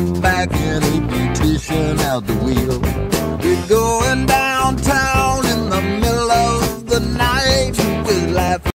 back in a beautician out the wheel. We're going downtown